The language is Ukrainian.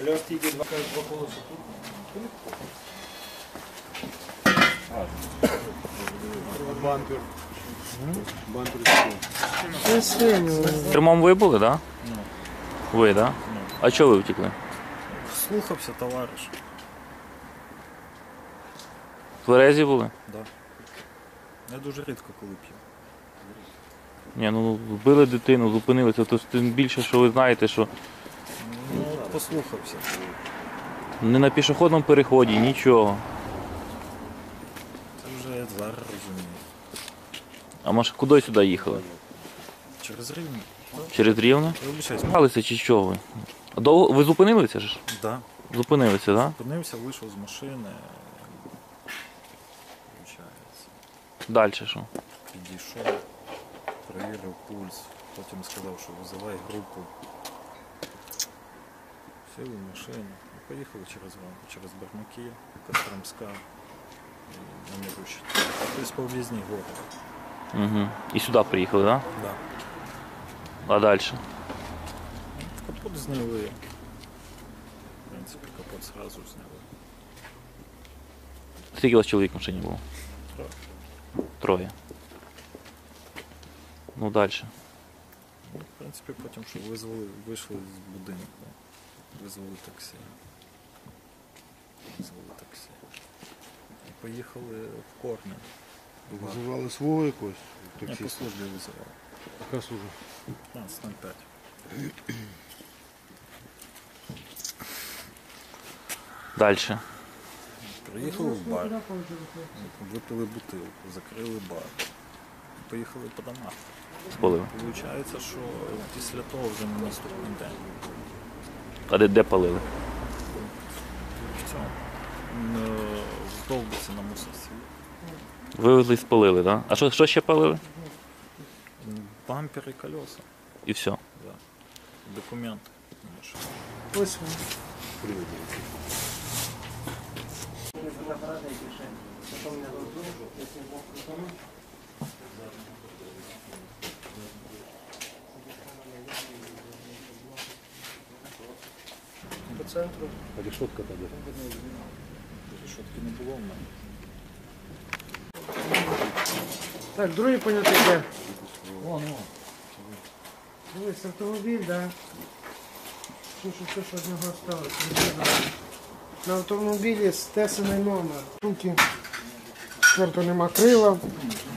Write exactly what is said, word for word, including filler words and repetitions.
Льос тільки два колеса тут. Бампер. Бампер. Кермом ви були, так? Ну. Ви, так? Ну. А чого ви втекли? Слухався товариш. В Тверезі були? Да. Я дуже рідко коли п'ю. Ні, ну вбили дитину, зупинилися, то тим більше, що ви знаєте, що Ну, послухався. не на пішохідному переході, нічого. Це вже я зараз розумію. А може куди сюди їхали? Через Рівне? Через Рівне? Вибачаюсь. Малися чи що ви? А довго ви зупинилися ж? Да. Зупинилися, так? Зупинився, вийшов з машини. Вибачається. Далі що? Підійшов, перевірив пульс, потім сказав, що визивай групу. Сіли в машину і поїхали через через Барнаки, Костромська і на Мирущі. Тобто по об'їзній городі. Угу. І сюди приїхали, так? Да. А далі? Капот зняли. В принципі, капот зразу зняли. Скільки у вас чоловік в машині було? Троє. Троє. Ну далі. Ну, в принципі, потім, що визвали, вийшли з будинку. Визвали таксі. Визвали таксі. І поїхали в Корне. Визивали свого якогось Я по таксиста? службі визивав. Яка служба? п'ятнадцять ноль п'ять. Далі. Приїхали в бар, випили бутилку, закрили бар. Поїхали по домах. Спалили. Получається, що після того вже на наступний день. А де, де палили? В цьому е, в Довбиці на мусорці. Вивезли і спалили, так? А що, що ще палили? Бампер і колеса. І все. Да. Документи на машину. Ось він. По центру. А решетка тоді? Решетки не було в мене. Так, другий понятий де. Вон, вон. Дивись, автомобіль, да. Що, що, що, що від нього осталось. На автомобілі стесаний номер. Руки. Четверто нема крила.